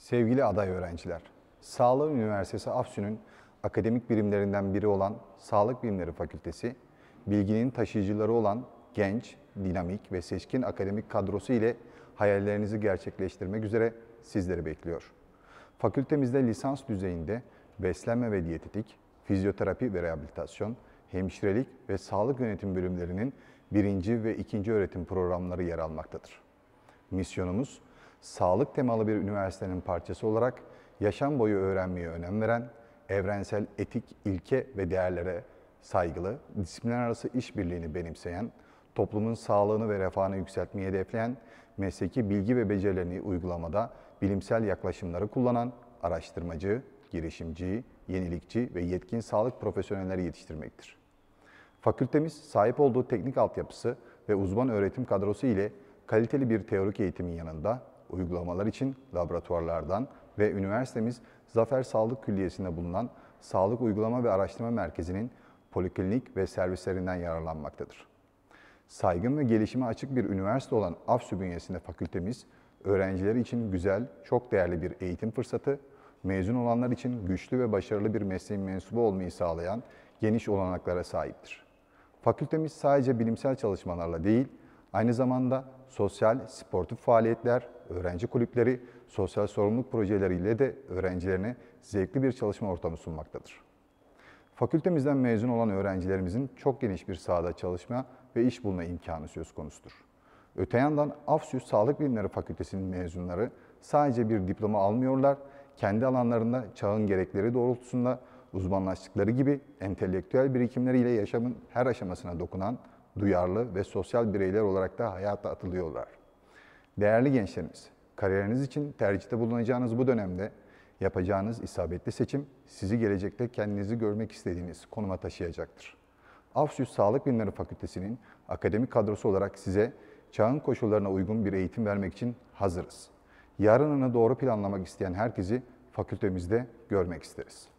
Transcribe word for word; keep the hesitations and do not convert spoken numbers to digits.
Sevgili aday öğrenciler, Sağlık Üniversitesi AFSÜ'nün akademik birimlerinden biri olan Sağlık Bilimleri Fakültesi, bilginin taşıyıcıları olan genç, dinamik ve seçkin akademik kadrosu ile hayallerinizi gerçekleştirmek üzere sizleri bekliyor. Fakültemizde lisans düzeyinde beslenme ve diyetetik, fizyoterapi ve rehabilitasyon, hemşirelik ve sağlık yönetim bölümlerinin birinci ve ikinci öğretim programları yer almaktadır. Misyonumuz, sağlık temalı bir üniversitenin parçası olarak yaşam boyu öğrenmeye önem veren, evrensel etik, ilke ve değerlere saygılı, disiplinler arası işbirliğini benimseyen, toplumun sağlığını ve refahını yükseltmeyi hedefleyen, mesleki bilgi ve becerilerini uygulamada bilimsel yaklaşımları kullanan araştırmacı, girişimci, yenilikçi ve yetkin sağlık profesyonelleri yetiştirmektir. Fakültemiz sahip olduğu teknik altyapısı ve uzman öğretim kadrosu ile kaliteli bir teorik eğitimin yanında uygulamalar için laboratuvarlardan ve üniversitemiz Zafer Sağlık Külliyesi'nde bulunan Sağlık Uygulama ve Araştırma Merkezi'nin poliklinik ve servislerinden yararlanmaktadır. Saygın ve gelişime açık bir üniversite olan AFSÜ bünyesinde fakültemiz, öğrencileri için güzel, çok değerli bir eğitim fırsatı, mezun olanlar için güçlü ve başarılı bir mesleğin mensubu olmayı sağlayan geniş olanaklara sahiptir. Fakültemiz sadece bilimsel çalışmalarla değil, aynı zamanda sosyal, sportif faaliyetler, öğrenci kulüpleri, sosyal sorumluluk projeleriyle de öğrencilerine zevkli bir çalışma ortamı sunmaktadır. Fakültemizden mezun olan öğrencilerimizin çok geniş bir sahada çalışma ve iş bulma imkanı söz konusudur. Öte yandan AFSÜ Sağlık Bilimleri Fakültesi'nin mezunları sadece bir diploma almıyorlar, kendi alanlarında çağın gerekleri doğrultusunda uzmanlaştıkları gibi entelektüel birikimleriyle yaşamın her aşamasına dokunan duyarlı ve sosyal bireyler olarak da hayata atılıyorlar. Değerli gençlerimiz, kariyeriniz için tercihte bulunacağınız bu dönemde yapacağınız isabetli seçim sizi gelecekte kendinizi görmek istediğiniz konuma taşıyacaktır. AFSÜ Sağlık Bilimleri Fakültesi'nin akademik kadrosu olarak size çağın koşullarına uygun bir eğitim vermek için hazırız. Yarınını doğru planlamak isteyen herkesi fakültemizde görmek isteriz.